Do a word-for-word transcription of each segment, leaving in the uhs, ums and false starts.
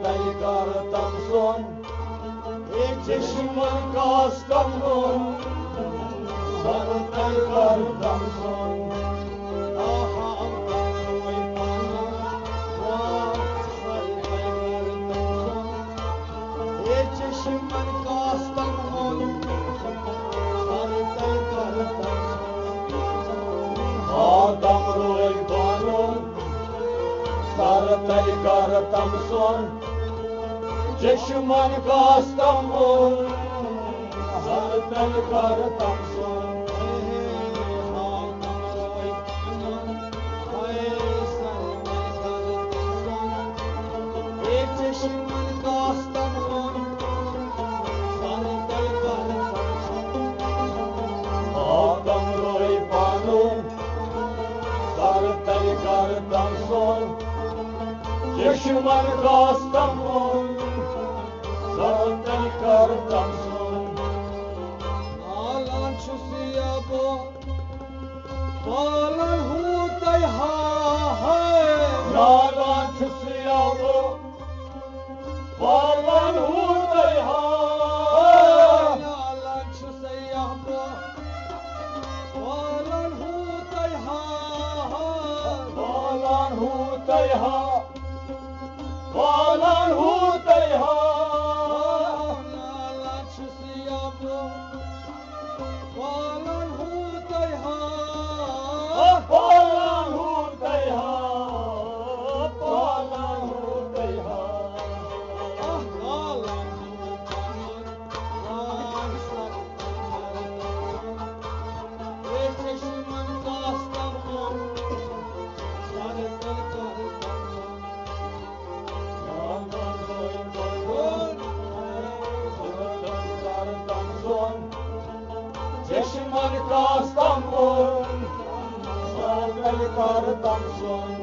سرتای کارتم سون یک چشمن کاستمون سرتای کارتم سون آها روی پانا سرتای کارتم سون یک چشمن کاستمون سرتای کارتم آدم روی پانا سرتای کارتم سون چشمان کاستمون سرتای کارتم سون چشمان کاستمون سرتای کارتم سون آدم روی پانون سرتای کارتم سون چشمان کاستمون سرتای کارتم سون نالان چوسیا بو بالان هوتای ها نالان چوسیا بو بالان هوتای ها نالان چوسیا بو بالان هوتای ها بالان هوتای ها بالان هوتای ها نالان چوسیا بو بالان هوتای ها بالان هوتای ها بالان هوتای ها چشمان کاستمون سرتای کارتم سون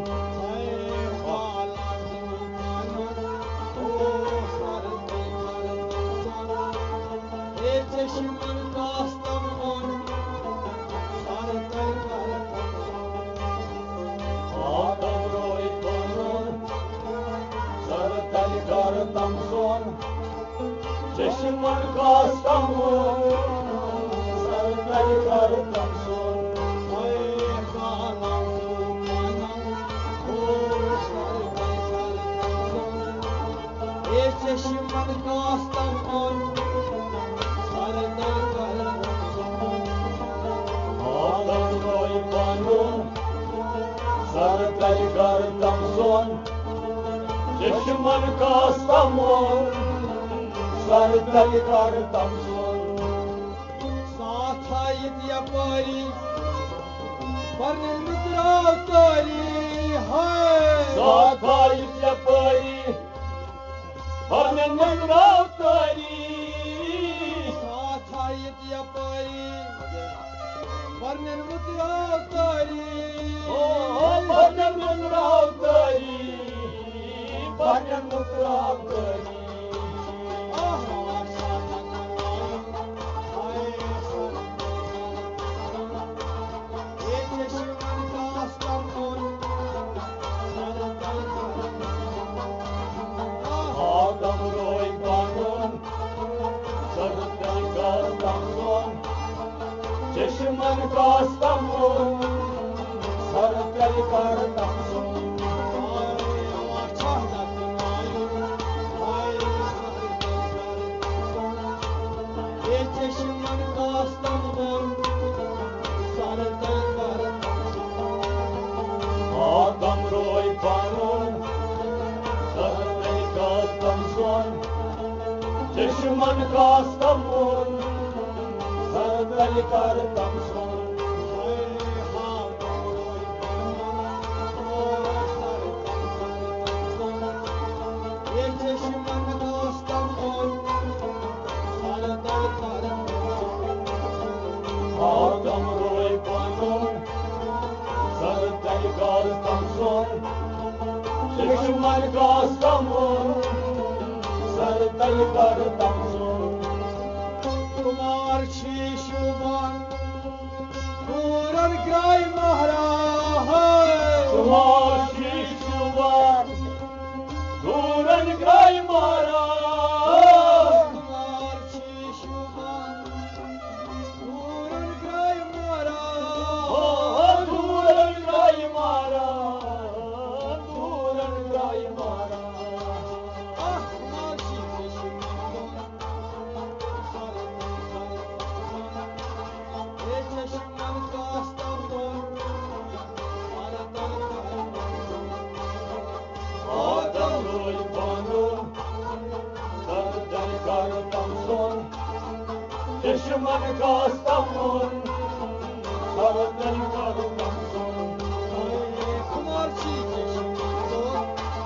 چشمان کاستمون سرتای کارتم آدم روی پانون سرتای کارتم سون چشمان کاستمون سرتای کارتم سون چشمان کاستمون سرتای کارتم سون آدم روی پانون سرتای کارتم سون چشمان کاستمون سرتای کارتم سون ساخایت یپاری پرن مدراتاری های ساخایت یپاری پرن مدراتاری ساخایت یپاری پرن مدراتاری پرن مدراتاری پرن مدراتاری آدم روی پانون سرتای کارتم سون چشمان کاستمون سرتای کارتم سون چشمان کاستمون سرتای کارتم سون آدم روی پانون سرتای کارتم سون چشمان کاستمون سرتای کارتم سون چشمان کاستمون سرتای کارتم آدم روی پانون سرتای کارتم سون چشمان کاستمون سرتای کارتم سون کمار چی شوبان پورن گرای مهرا کمار چی شوبان پورن گرای Çeşmen Kastamon, Sarıtel Kartamson. Kumarcı çeşme zor,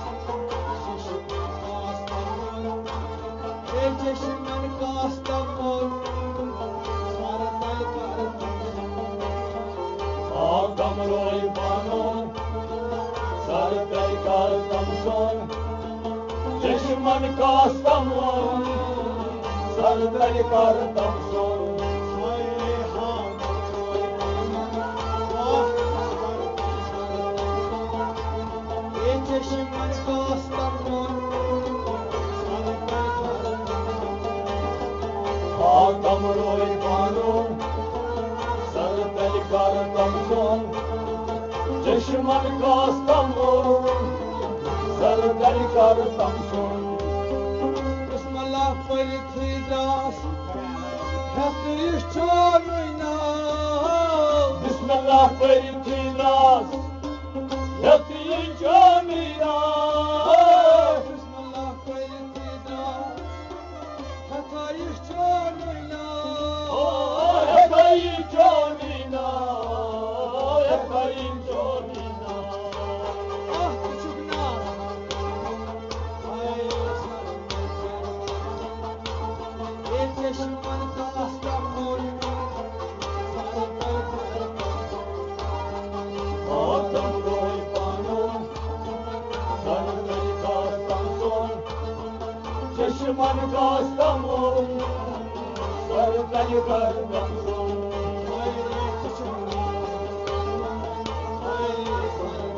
Çeşmen Kastamon. Ey Çeşmen Kastamon, Sarıtel Kartamson. Ağdamroy banon, Sarıtel Kartamson. Çeşmen Kastamon, Sarıtel Kartamson. Çeşmen Kastamon, Sarıtel Kartamson. Ağdamroy banon, Sarıtel Kartamson. Çeşmen Kastamon, Sarıtel Kartamson. Bismillah Faytidas, Hatırış çanıyla. Bismillah Feytinas, Yatiyin camina. Bismillah Faytidas, Hatırış çanıyla. Yatayin camina, Yatayin camina. Ah küçük nara, ay sarı ey Çeşmen Kastamon, Sarıtel Kartamson. Ağdamroy banon, Sarıtel Kartamson. Çeşmen Kastamon, Sarıtel Kartamson. Ay küçük nara, ay sarı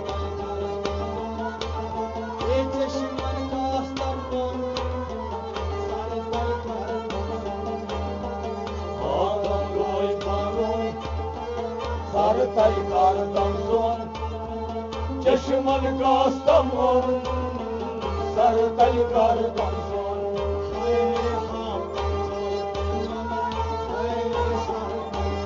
ey Çeşmen Kastamon, Sarıtel Kartamson. Ağdamroy banon, Sarıtel Kartamson. Çeşmen Kastamon, Sarıtel Kartamson. Ay ham, ay sarı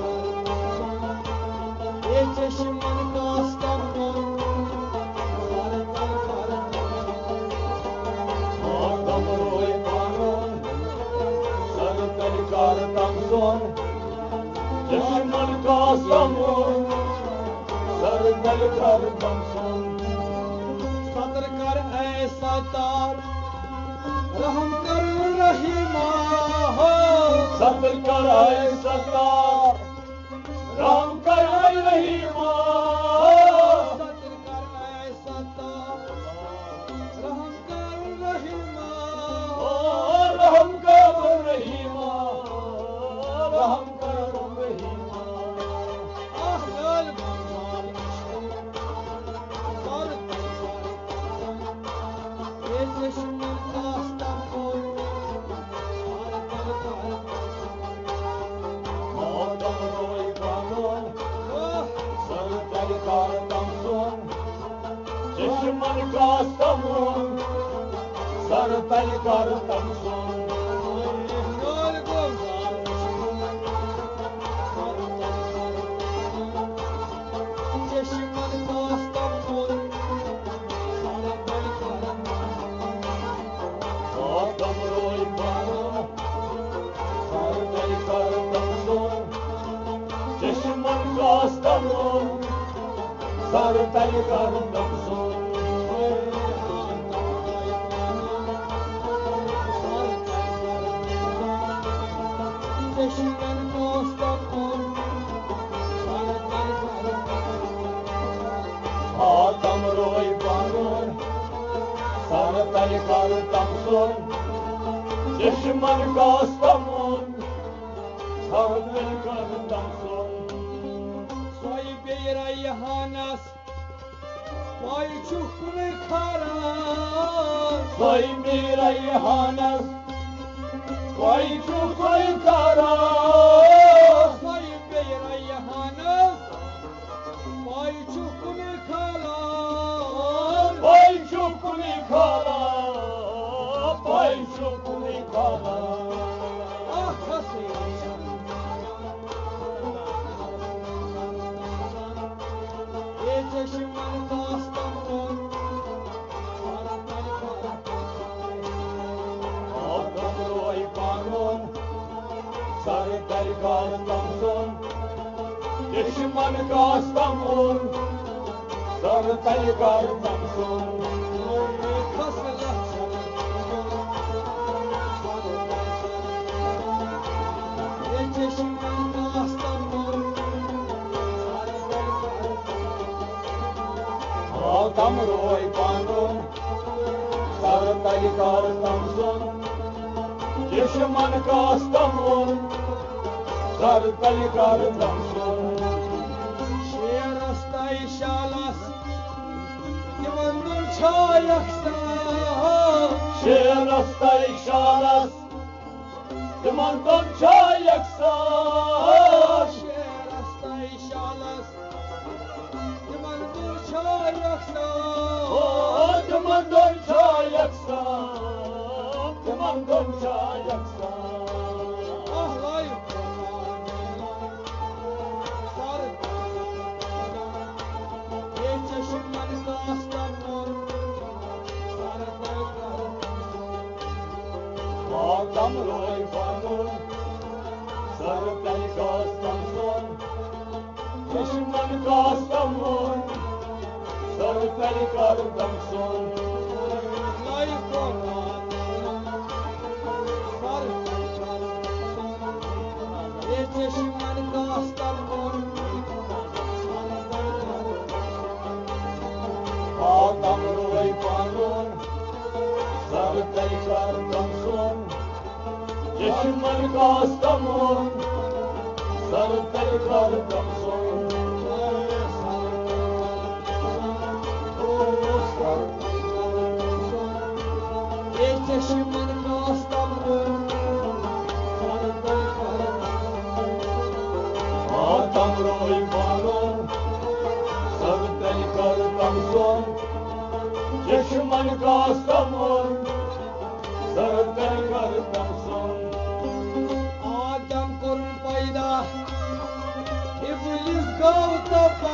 ey Çeşmen Kastamon, Sarıtel Kartamson. Ağdamroy banon, Sarıtel Kartamson. Çeşmen Kastamon, Sarıtel Kartamson. सतर कर ऐ सतार रहम कर रहीमा हो Sabır kar ay sattar, Ram kar ay rahima. सतर कर ऐ सतार रहम कर Rahima Raham kar rahima, Raham kar rahima. ah gel bammal sar ye çeşmen Kastamon Sarıtel Kartamson. Ağdamroy banon, Oh Sarıtel Kartamson. Çeşmen Kastamon, Sarıtel Kartamson. gel gozar Çeşmen Kastamon Sarıtel Kartamson. Ağdamroy banon, Sarıtel Kartamson. Çeşmen Kastamon, Sarıtel Kartamson. Çeşmen Kastamon Sarıtel Kartamson. Ağdamroy banon, Sarıtel Kartamson. Çeşmen Kastamon, Sarıtel Kartamson. Soy bir ayhanas Vay çukru kara Soy bir ayhanas, Vay çukoy kara. Soy bir ayhanas Vay çukru kara Vay çukuni kala, Vay çukuni kala. Ah kasıyım Ey Çeşmen Kastamon Sarıtel Kartamson. Ağdamroy banon, Sarıtel Kartamson. दुश्मन का स्तंभ सर तल कर तमसुन Tam roy panun sar tali kar tamsun dushman ka stamun sar tali kar tamsun Şerastay şalas Divandan çayaksa Şerastay şalas Divandan çayaksa Şerastay şalas Divandan çayaksa Divandan çayaksa Divandan çayaksa Ahlayıp Tam roy panun sar tali kar tamsun dushman ka stamun sar tali kar tamsun Ahlayıp Çeşmen kastamon Tam roy panun sar tali kar tamsun dushman ka stamun sar tali kar tamsun Çeşmen kastamon Tam roy panun sar tali kar tamsun dushman ka stamun sar tali kar tamsun Adam korun payda İblis gavtapa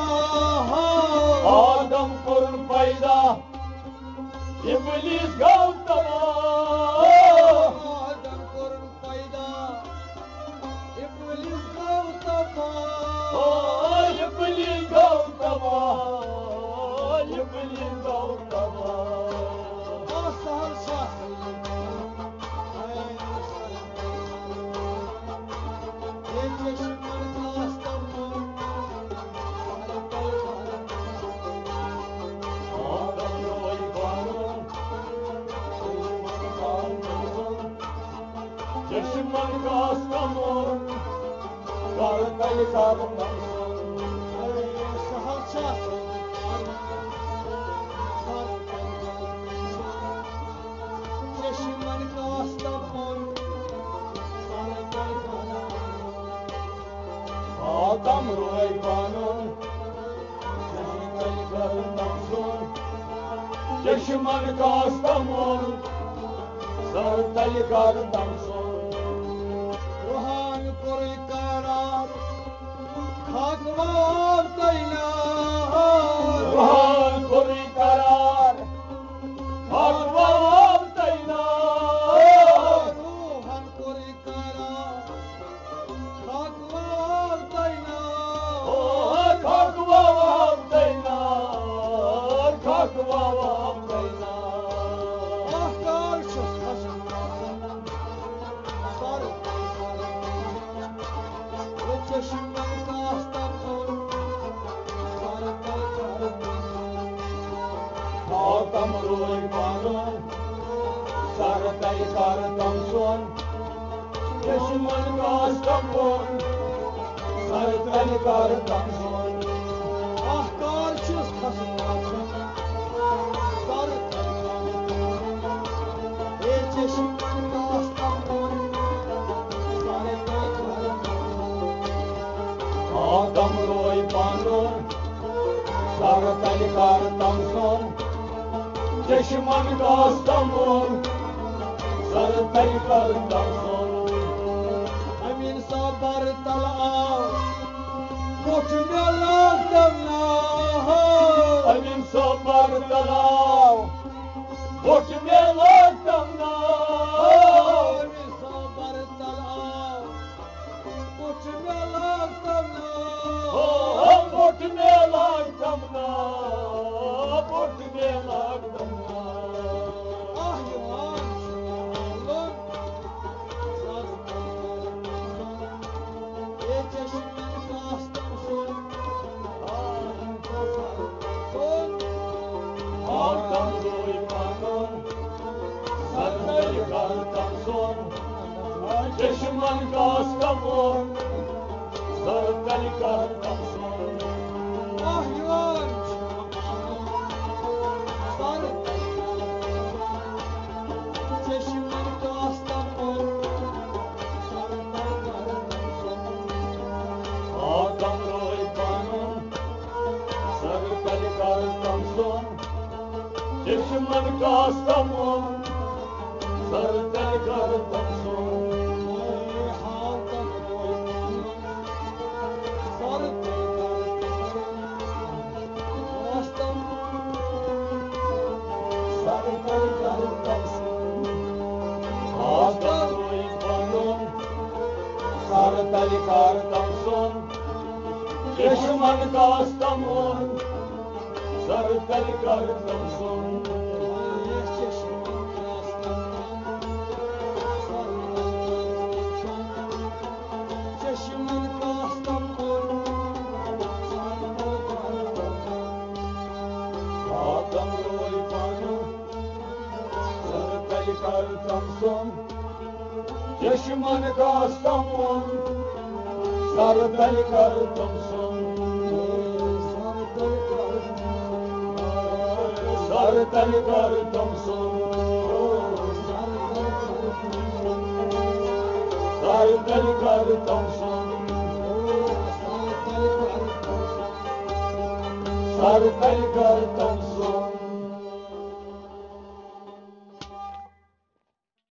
Adam korun payda İblis Gautama Adam korun payda İblis gavtapa İblis Gautama İblis Gautama Asal şah Çeşmen kastamon Adam roy panun Dushman ka stamun sar tali kar tamsun Sahal şah Çeşmen kastamon Adam roy panun sar tali kar tamsun dushman ka stamun sar tali kar tamsun Ruhan korul karar Hakvam taynar Ruhan kori karar Hakvam taynar Ruhan korul karar Hakvam taynar Hakvam taynar Hakvam taynar Ah karşız kasım Sarı Çeşmen kastamon Sarı Tam roy panun sar tali kar tamsun dushman ka stamun sar tali kar tamsun Ah karşız kasım Sarı Çeşmen kastamon Sarı Adam roy panun sar tali kar tamsun dushman ka stamun sar tali kar tamsun Amin sabar talav Koçmelan damla Amin sabar talav Bot melan damla Amin sabar talav Koçmelan damla Düşman Kastamon, sarıtel kartamson. Sarıtel kartamson, Kastamon panon, sarıtel kartamson. Düşman Kastamon, sarıtel kartamson. Adam roy pano, sarıtel kartamson. Düşman Kastamon, sarıtel kartamson. Sarıtel kartamson, sarıtel kartamson, sarıtel kartamson.